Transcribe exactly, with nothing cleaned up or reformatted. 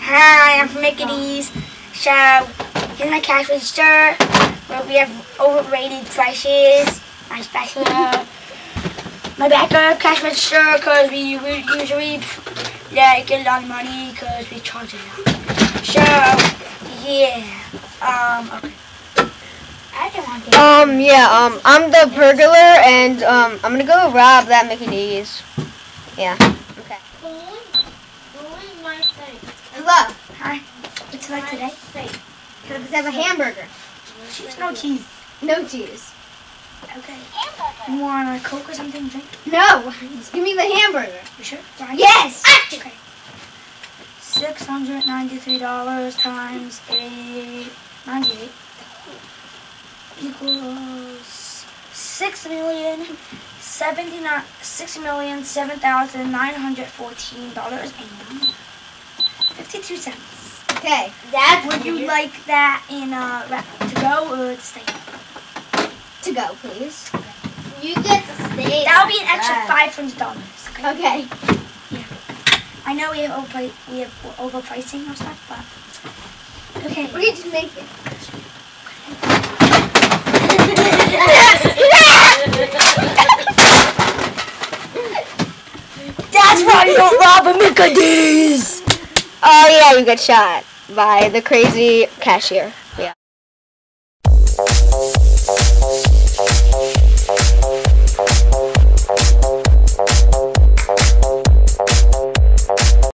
Hi, I'm from Mickey D's. So, here's my cash register where we have overrated prices. My special. My backup cash register because we, we usually yeah, get a lot of money because we charge it out. So, yeah. Um, okay. I don't want to. Um, yeah, um, I'm the burglar and um, I'm gonna go rob that Mickey D's. Yeah. Okay. Hello. Hi. What's it like today? Because I have a hamburger. Cheese, no cheese. No cheese. Okay. You want a Coke or something to drink? No. Just give me the hamburger. You sure? Right? Yes. Okay. Six hundred ninety-three dollars times eight ninety-eight equals six million seventy-nine six million seven thousand nine hundred fourteen dollars and fifty-two cents. Okay. That's Would you weird. like that in uh wrap to go or to stay? To go, please. You get to stay. That'll be an extra five hundred dollars. Okay. Okay. Yeah. I know we have over we have overpricing or stuff, but okay. We can just make it. That's why you don't rob a Mickey D's. Oh yeah, you get shot by the crazy cashier. Yeah.